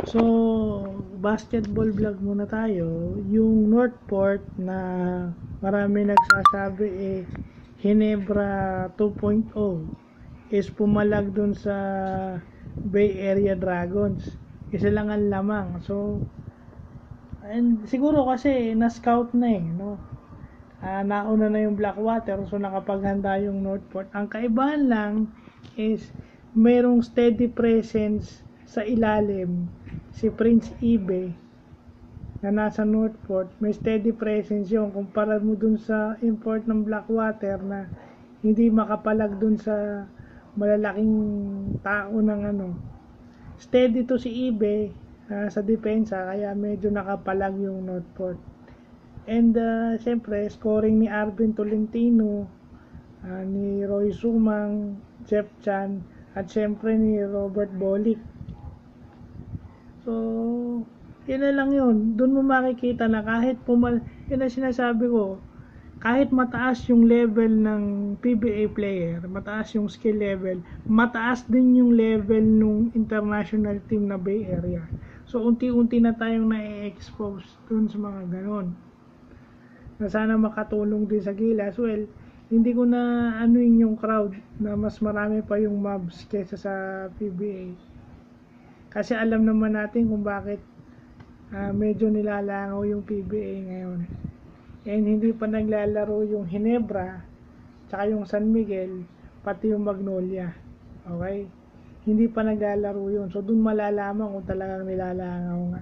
So, basketball vlog muna tayo. Yung northport na marami nagsasabi Ginebra 2.0 is pumalag dun sa Bay Area Dragons. Isa lang ang lamang. So, and siguro kasi na-scout na no? Nauna na yung Blackwater, so nakapaghanda yung northport. Ang kaibahan lang is merong steady presence sa ilalim si Prince Ibe na nasa northport. May steady presence yun kumpara mo dun sa import ng Blackwater na hindi makapalag dun sa malalaking tao ng steady to si Ibe sa depensa, kaya medyo nakapalag yung northport. And siyempre scoring ni Arvin Tolentino, ni Roy Sumang, Jeff Chan, at siyempre ni Robert Bolick. So, yun na lang yun. Doon mo makikita na kahit yun ang sinasabi ko, kahit mataas yung level ng PBA player, mataas yung skill level, mataas din yung level ng international team na Bay Area. So, unti-unti na tayong na-expose dun sa mga ganon. Na sana makatulong din sa Gilas. Well, hindi ko na yung crowd na mas marami pa yung mobs kesa sa PBA. Kasi alam naman natin kung bakit medyo nilalangaw yung PBA ngayon. And hindi pa naglalaro yung Ginebra, tsaka yung San Miguel, pati yung Magnolia. Okay? Hindi pa naglalaro yun. So, dun malalaman kung talagang nilalangaw nga.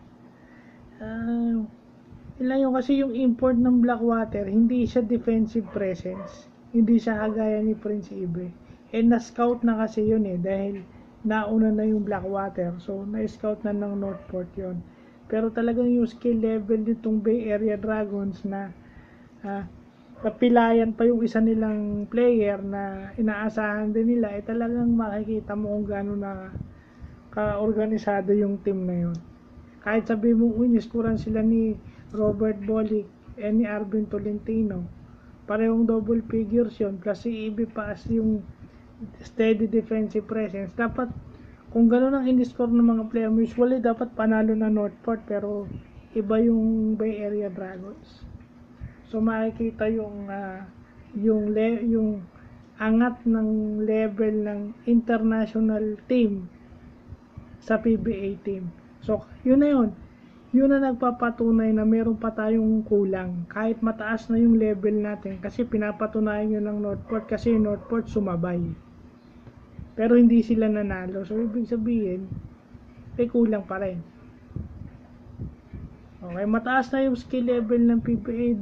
Yun yun kasi yung import ng Blackwater, hindi siya defensive presence. Hindi siya kagaya ni Prince Ibe. And na-scout na kasi yun dahil nauna na yung Blackwater. So, na-scout na ng Northport yun. Pero talagang yung skill level nitong Bay Area Dragons na kapilayan pa yung isa nilang player na inaasahan din nila, talagang makikita mo kung gaano na ka-organisado yung team na yun. Kahit sabi mo, niskuran sila ni Robert Bolick and ni Arvin Tolentino, parehong double figures yun, plus si Ibe pa as yung steady defensive presence. Dapat kung gano'n ang in-score ng mga player, usually dapat panalo na Northport, pero iba yung Bay Area Dragons. So makikita yung angat ng level ng international team sa PBA team. So yun na yun na nagpapatunay na meron pa tayong kulang kahit mataas na yung level natin, kasi pinapatunayan yun ng Northport, kasi Northport sumabay pero hindi sila nanalo. So ibig sabihin may kulang pa rin. Okay, mataas na yung skill level ng PBA,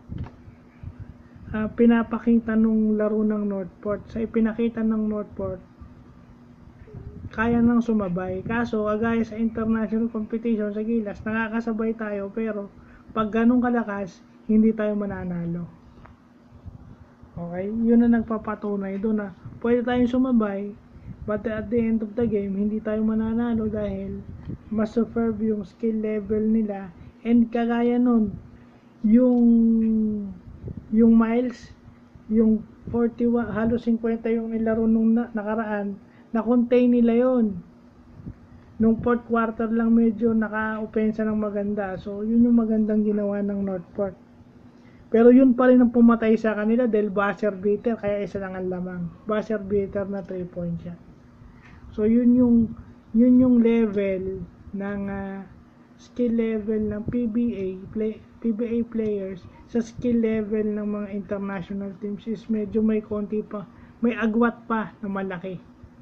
pinapakita nung laro ng Northport. Sa ipinakita ng Northport, kaya nang sumabay. Kaso agaya sa international competition sa Gilas, nakakasabay tayo, pero pag ganun kalakas hindi tayo mananalo. Okay, yun na nagpapatunay doon na pwede tayong sumabay, but at the end of the game hindi tayo mananalo dahil mas superb yung skill level nila. And kagaya nun, yung Miles, yung 41, halos 50 yung nilaro nung nakaraan, na-contain nila yon. Nung fourth quarter lang medyo naka-opensa ng maganda. So yun yung magandang ginawa ng Northport. Pero yun pa rin ang pumatay sa kanila dahil buzzer beater, kaya isa lang ang lamang. Buzzer beater na 3-point shot. So yun yung level ng skill level ng PBA players sa skill level ng mga international teams is medyo may konti pa, may agwat pa na malaki.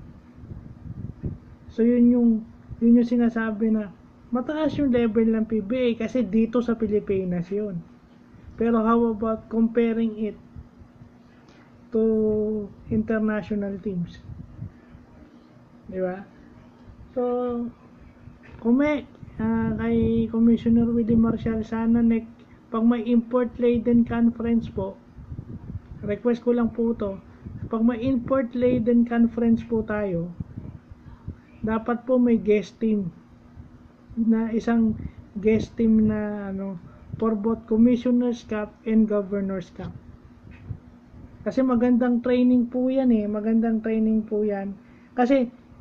So yun yung sinasabi na mataas yung level ng PBA kasi dito sa Pilipinas yun. Pero how about comparing it to international teams? Diba? So, kay Commissioner Willie Marshall, sana pag may import laden conference po, request ko lang po to, pag may import laden conference po tayo, dapat po may guest team na isang guest team na for both Commissioner's Cup and Governor's Cup. Kasi magandang training po yan magandang training po yan. Kasi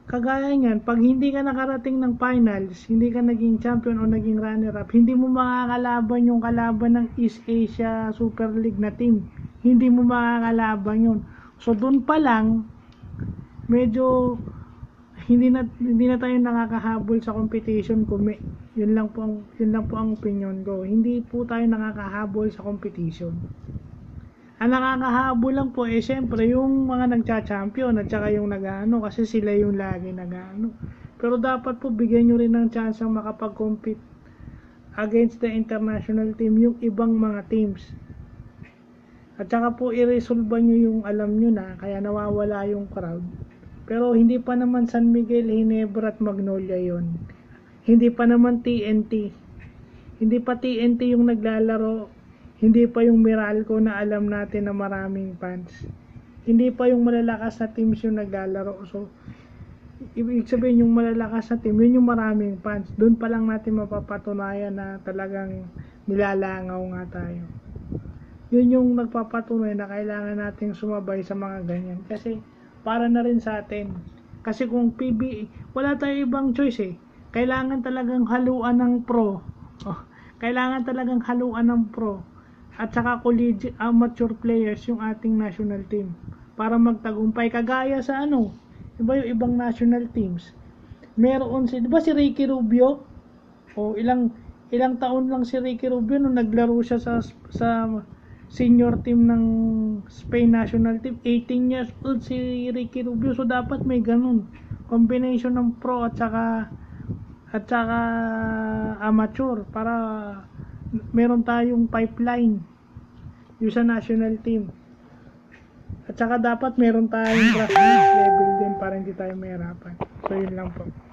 kagaya niyan, pag hindi ka nakarating ng finals, hindi ka naging champion o naging runner-up, hindi mo makakalaban yung kalaban ng East Asia Super League na team. Hindi mo makakalaban yun. So, dun pa lang, medyo hindi na tayo nakakahabol sa competition kung yun lang po ang opinion ko. Hindi po tayo nakakahabol sa competition. Ang nakakahabol lang po syempre yung mga nagcha-champion at saka yung nag-ano kasi sila yung lagi nag-ano. Pero dapat po bigyan nyo rin ng chance ang makapag-compete against the international team yung ibang mga teams. At saka po i-resolve nyo yung alam nyo na kaya nawawala yung crowd. Pero hindi pa naman San Miguel, Ginebra at Magnolia yon. Hindi pa naman TNT. Hindi pa TNT yung naglalaro. Hindi pa yung Meralco na alam natin na maraming fans. Hindi pa yung malalakas na teams yung naglalaro. So, ibig sabihin yung malalakas na team, yun yung maraming fans. Doon pa lang natin mapapatunayan na talagang nilalangaw nga tayo. Yun yung nagpapatunay na kailangan nating sumabay sa mga ganyan. Kasi, para na rin sa atin. Kasi kung PBA, wala tayo ibang choice eh. Kailangan talagang haluan ng pro. Kailangan talagang haluan ng pro. At saka collegiate amateur players yung ating national team para magtagumpay kagaya sa iba yung ibang national teams. Meron di ba si Ricky Rubio? Ilang taon lang si Ricky Rubio nung naglaro siya sa senior team ng Spain national team. 18 years old si Ricky Rubio. So dapat may ganun combination ng pro at saka amateur para meron tayong pipeline yung sa national team. At saka dapat meron tayong grassroots level din para hindi tayo mahirapan. So yun lang po.